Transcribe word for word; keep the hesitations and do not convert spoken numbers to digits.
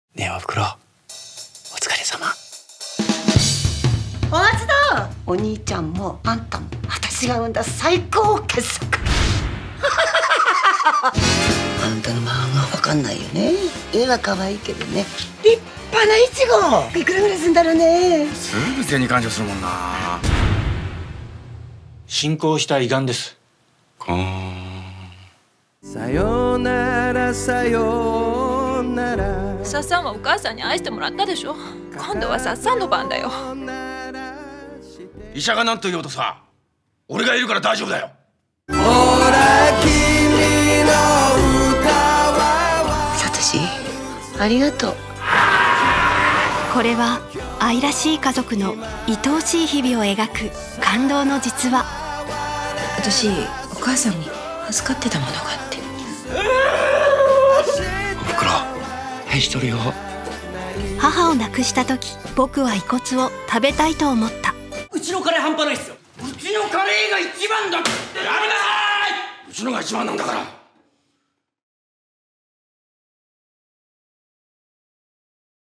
ねえおふくろ、お疲れ様。 お待ちだ。お兄ちゃんもあんたも私が生んだ最高傑作。あんたの漫画わかんないよね。絵は可愛いけどね、立派なイチゴいくらぐらいすんだろうね。 すぐ手に感情するもんな。進行した胃がんです。こーん。 さよならさよなら。 さっさんはお母さんに愛してもらったでしょ。今度はさっさんの番だよ。 医者が何と言おうとさ、俺がいるから大丈夫だよ。 ほら君の歌は。 サトシ、ありがとう。 これは愛らしい家族の愛おしい日々を描く感動の実話。 私お母さんに預かってたものがあって。 おふくろ、愛しとるよ。 母を亡くした時、僕は遺骨を食べたいと思った。 うちのカレー半端ないっすよ。 うちのカレーが一番だって。やめなさい。うちのが一番なんだから。